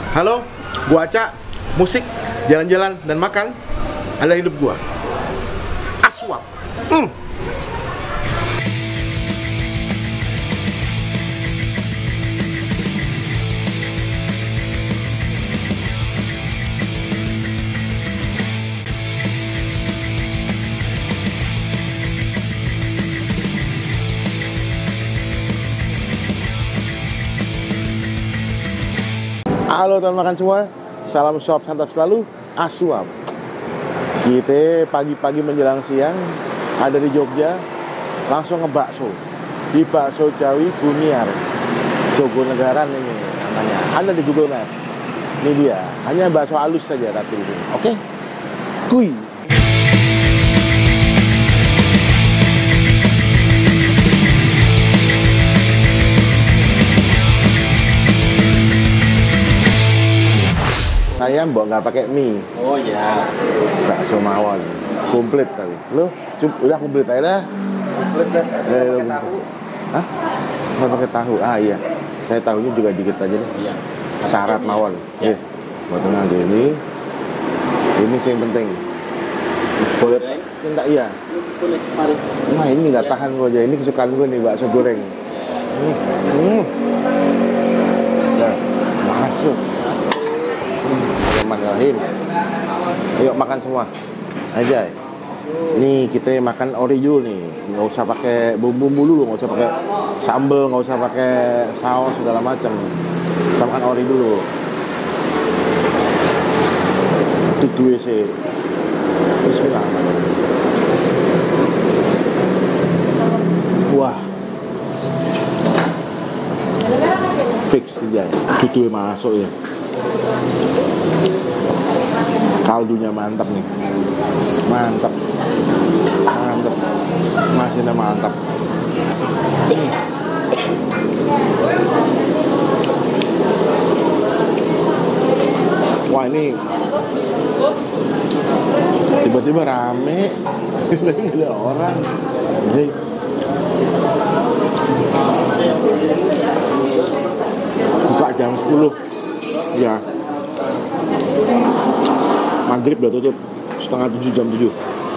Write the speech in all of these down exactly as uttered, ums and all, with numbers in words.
Halo, gua Aca. Musik, jalan-jalan, dan makan adalah hidup gua. Aswap. Hmm. Halo teman makan semua, salam suap santap selalu, Aswap. Kita pagi-pagi menjelang siang ada di Jogja, langsung ngebakso di Bakso Jawi Buniar, Jogonegaran ini namanya. Ada di Google Maps. Ini dia, hanya bakso halus saja tapi ini. Oke, kui. Saya mbok nggak pakai mie. Oh ya. Bakso mawon. Komplit tapi. Lo udah komplit aja dah. Komplit dan pakai tahu. Hah? Mau pakai tahu? Ah iya. Saya tahunya juga dikit aja deh. Iya. Syarat mawon. Iya. Buat tengah gini. Ini sih yang penting. Boleh minta iya. Nah ini nggak tahan gue aja. Ini kesukaan gue nih bakso goreng. Hmm. Hmm. Nah, masuk. Bismillahirrahmanirrahim. Ayo makan semua aja. Nih kita makan ori dulu nih, nggak usah pakai bumbu-bumbu dulu, nggak usah pakai sambel, nggak usah pakai saus segala macam. Kita makan ori dulu. Tutu W C. Bismillahirrahmanirrahim. Wah, fix dia. Tutu masuk ya. Kaldunya mantap nih, mantap, mantap, masihnya mantap. Wah ini tiba-tiba rame, tapi nggak ada orang. Jadi, buka jam sepuluh, ya. Maghrib udah tutup setengah tujuh, jam tujuh.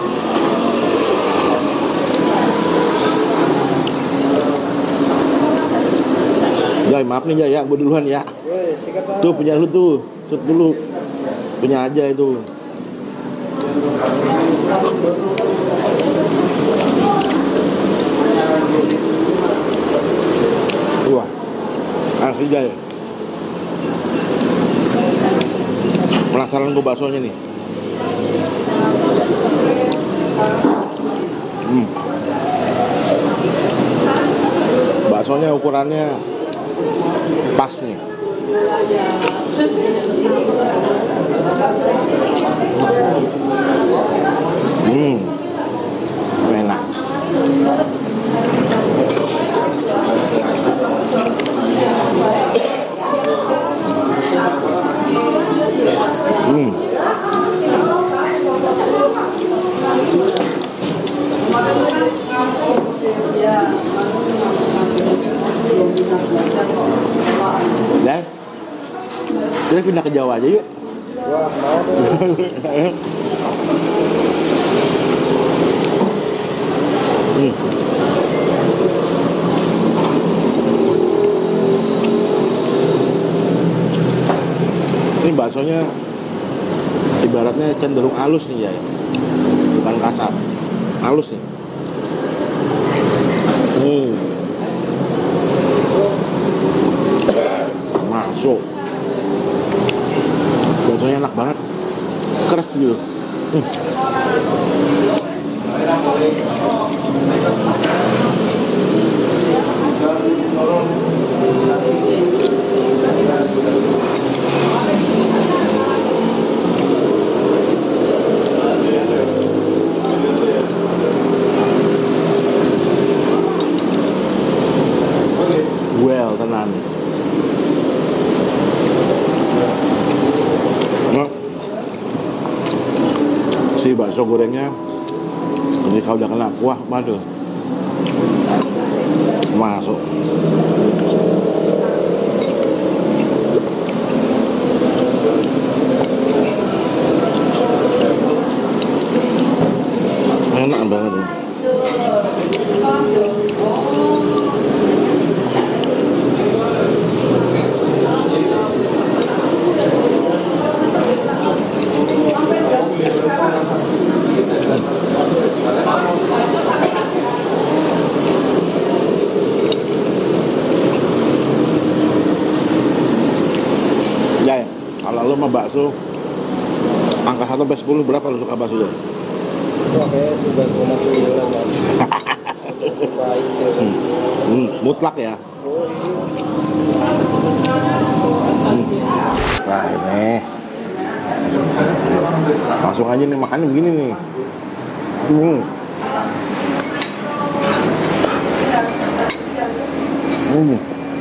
Jai, maaf nih Jai ya, gue duluan ya. Tuh punya lu tuh, set dulu. Punya aja itu. Wah, asli Jai. Penasaran gue baksonya nih. Hmm. Baksonya ukurannya pas nih. Hmm. Enak. Hmm. Dan kita pindah ke Jawa aja yuk. Wah, mau tuh. Hmm. Ini baksonya ibaratnya cenderung halus nih ya, bukan kasar, halus nih. Hmm. Masuk. Baksonya enak banget, keras gitu. Hmm. Well, tenan. Nah, si bakso gorengnya ketika udah kena kuah, waduh, masuk. Kalau sama bakso, angka satu sampai sepuluh berapa lu suka bakso? Wah, kayak sembilan koma sembilan Mas. Baik sih. Hmm, mutlak ya. Oh, iya. Nah ini langsung aja nih makannya begini nih. Hmm. Hmm.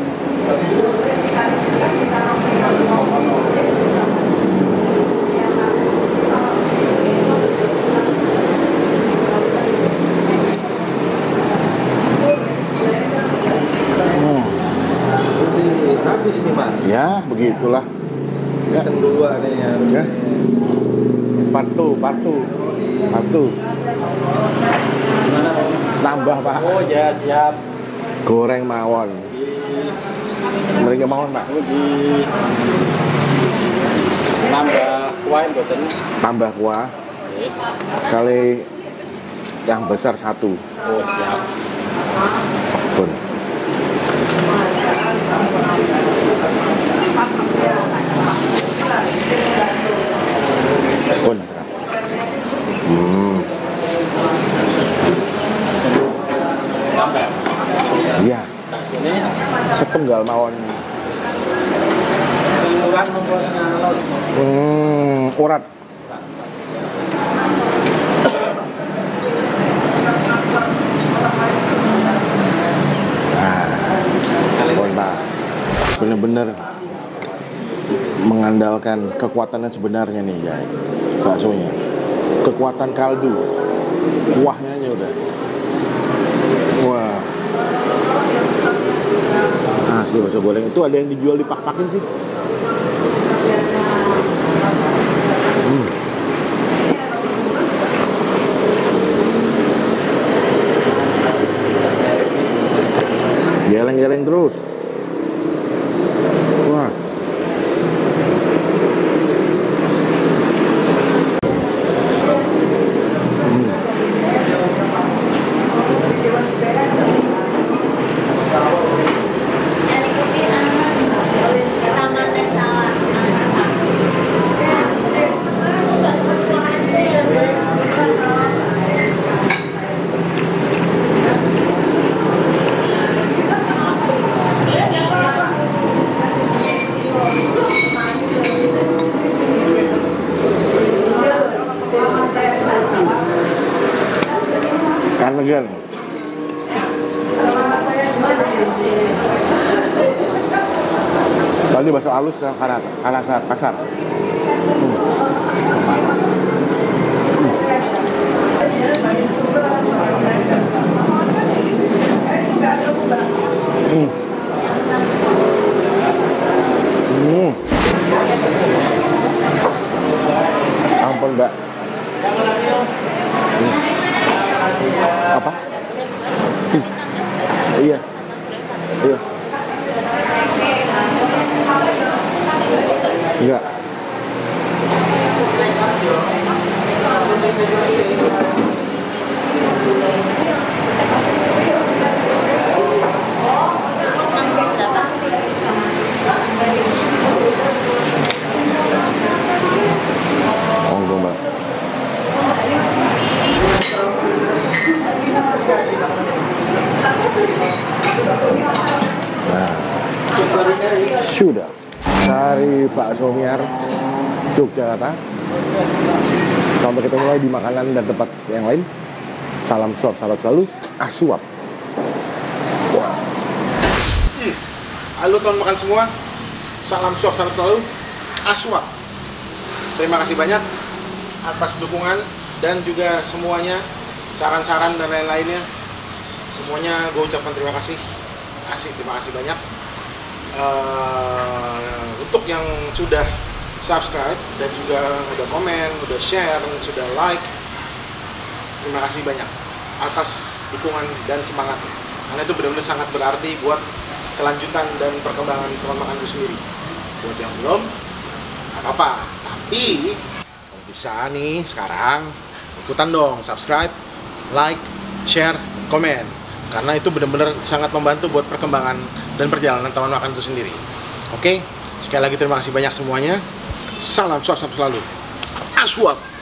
Habis nih Mas. Ya begitulah. Pesan dua nih ya. Ya. Partu, partu, partu. Tambah Pak. Oh ya siap. Goreng mawon. Mereka mawon Pak. Uji. Nambah kuah mboten. Tambah kuah. Kali yang besar satu. Oh siap. Pun. Pun. Hmm. Nambah. Iya. Sini Sepenggal mawon. kurang nomornya. Hmm, urat. Nah, pun Pak. Bener-bener mengandalkan kekuatan yang sebenarnya nih ya, baksonya. Kekuatan kaldu, kuahnya aja udah. Wah. Asli bakso goreng itu ada yang dijual di pak-pakin sih. Hmm. Geleng-geleng terus. Wah. Karnagan. Tadi bakso halus ke kanan, kanan kasar. Hmm. Hmm. Ampun, Mbak. Hmm. Apa? Hmm. Iya. Iya. Enggak. Monggo, Mbak. Nah, sudah. Dari Pak Somiar, Yogyakarta. Sampai ketemu lagi di makanan dan tempat yang lain. Salam suap, salam selalu, asuap. Wah. Halo teman makan semua. Salam suap, salam selalu, asuap. Terima kasih banyak atas dukungan dan juga semuanya, saran-saran dan lain-lainnya. Semuanya gue ucapkan terima kasih. Asik, terima kasih banyak. Uh, untuk yang sudah subscribe dan juga udah komen, udah share, sudah like, terima kasih banyak atas dukungan dan semangatnya, karena itu benar-benar sangat berarti buat kelanjutan dan perkembangan teman makan itu sendiri. Buat yang belum, nggak apa-apa, tapi kalau bisa nih sekarang ikutan dong, subscribe, like, share, komen, karena itu benar-benar sangat membantu buat perkembangan dan perjalanan teman makan itu sendiri. Oke, sekali lagi terima kasih banyak semuanya. Salam suap selalu. Asuap.